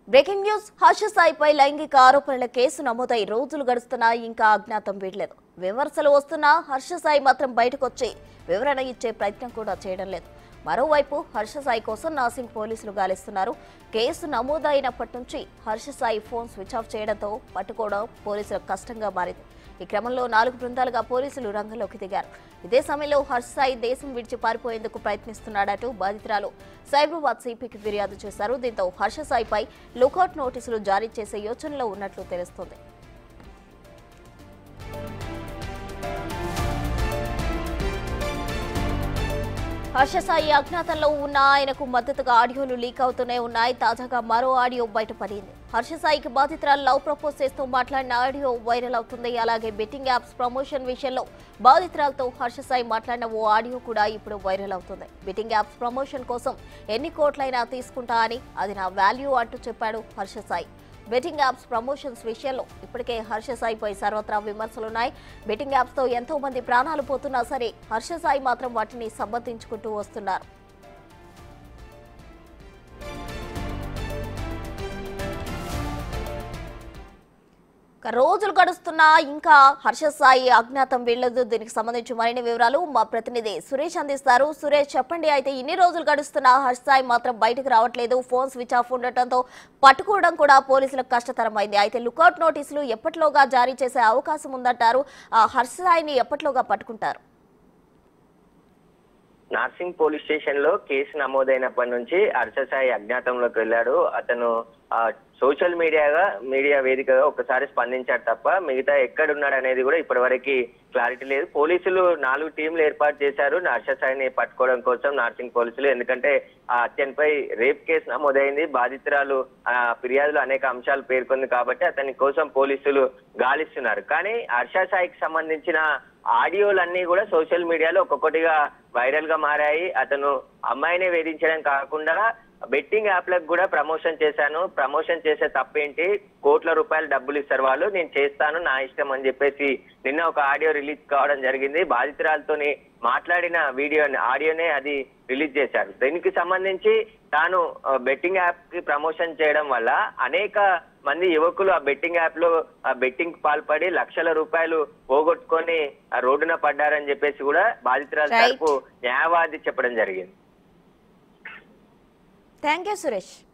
Breaking news Harsha సాయిపై లైంగిక ఆరోపణల case నమోదై రోజులు గడుస్తున్నా ఇంకా అజ్ఞాతం వీడలేదు. విమర్శలు వస్తున్నా హర్ష సాయి మాత్రం బయటకు వచ్చి వివరణ ఇచ్చే ప్రయత్నం కూడా చేయడం లేదు. మరోవైపు హర్ష సాయి కోసం నాసింగ్ పోలీసులు గాలిస్తున్నారు. కేసు నమోదైనప్పటి నుంచి Harsha Sai phone switch off చేయడంతో పట్టుకోవడం పోలీసులకు కష్టంగా మారింది. ఈ క్రమంలో 4 బృందాలుగా పోలీసులు రంగంలోకి దిగారు. ఇదే సమయంలో హర్ష సాయి దేశం విడిచి పారిపోయేందుకు ప్రయత్నిస్తున్నాడంటూ బాధితురాలు సైబరాబాద్ సిపికి ఫిర్యాదు చేశారు. దీంతో హర్ష సాయిపై లుకౌట్ నోటీసులు జారీ చేసే యోచనలో ఉన్నట్లు తెలుస్తోంది. హర్ష సాయి అజ్ఞాతంలో ఉన్న ఆయనకు మద్దతుగా ఆడియోలు లీక్ అవుతూనే ఉన్నాయి. తాజాగా మరో ఆడియో బయటపడింది. హర్ష సాయికి బాధితురాలు లవ్ ప్రపోజ్ చేస్తూ మాట్లాడిన ఆడియో వైరల్ అవుతుంది. అలాగే బెట్టింగ్ యాప్స్ ప్రమోషన్ విషయంలో బాధితురాలతో హర్ష సాయి మాట్లాడిన ఓ ఆడియో కూడా ఇప్పుడు వైరల్ అవుతుంది. బెట్టింగ్ యాప్స్ ప్రమోషన్ కోసం ఎన్ని కోట్లైనా తీసుకుంటా అని, అది నా వాల్యూ అంటూ చెప్పాడు Harsha Sai. Betting apps promotions విషయంలో ఇప్పటికే హర్ష సాయిపై సర్వత్రా విమర్శలున్నాయి. బెట్టింగ్ యాప్స్ తో ఎంతో మంది ప్రాణాలు పోతున్నా సరే హర్ష సాయి మాత్రం వాటిని సమర్థించుకుంటూ వస్తున్నారు. రోజులు గడుస్తున్నా ఇంకా హర్ష సాయి అజ్ఞాతం వీళ్లదు. దీనికి సంబంధించి మరిన్ని వివరాలు మా ప్రతినిధి సురేష్ అందిస్తారు. సురేష్, చెప్పండి. అయితే ఇన్ని రోజులు గడుస్తున్నా హర్ష సాయి మాత్రం బయటకు రావట్లేదు. ఫోన్ స్విచ్ ఆఫ్ ఉండటంతో పట్టుకోవడం కూడా పోలీసులకు కష్టతరమైంది. అయితే లుకౌట్ నోటీసులు ఎప్పటిలోగా జారీ చేసే అవకాశం ఉందంటారు. హర్ష సాయిని ఎప్పటిలోగా పట్టుకుంటారు? నార్సింగ్ పోలీస్ స్టేషన్ లో కేసు నమోదైనప్పటి నుంచి హర్ష సాయి అజ్ఞాతంలోకి వెళ్ళాడు. అతను సోషల్ మీడియా వేదికగా ఒకసారి స్పందించాడు తప్ప మిగతా ఎక్కడున్నాడు అనేది కూడా ఇప్పటివరకు క్లారిటీ లేదు. పోలీసులు 4 టీంలు ఏర్పాటు చేశారు హర్ష సాయిని పట్టుకోవడం కోసం నార్సింగ్ పోలీసులు. ఎందుకంటే ఆ హత్యపై రేప్ కేసు నమోదైంది. బాధితురాలు ఫిర్యాదులు అనేక అంశాలు పేర్కొంది కాబట్టి అతని కోసం పోలీసులు గాలిస్తున్నారు. కానీ హర్ష సాయికి సంబంధించిన ఆడియోలన్నీ కూడా సోషల్ మీడియాలో ఒక్కొక్కటిగా వైరల్ గా మారాయి. అతను అమ్మాయిని వేధించడం కాకుండా బెట్టింగ్ యాప్లకు కూడా ప్రమోషన్ చేశాను, ప్రమోషన్ చేసే తప్పేంటి, కోట్ల రూపాయలు డబ్బులు ఇస్తారు వాళ్ళు, నేను చేస్తాను, నా ఇష్టం అని చెప్పేసి నిన్న ఒక ఆడియో రిలీజ్ కావడం జరిగింది. బాధితురాలతోని మాట్లాడిన ఆడియోనే అది రిలీజ్ చేశారు. దీనికి సంబంధించి తాను బెట్టింగ్ యాప్ కి ప్రమోషన్ చేయడం వల్ల అనేక మంది యువకులు ఆ బెట్టింగ్ యాప్ లో బెట్టింగ్ పాల్పడి లక్షల రూపాయలు పోగొట్టుకొని రోడ్డున పడ్డారని చెప్పేసి కూడా బాధితురాల తరపు న్యాయవాది చెప్పడం జరిగింది. Thank you Suresh.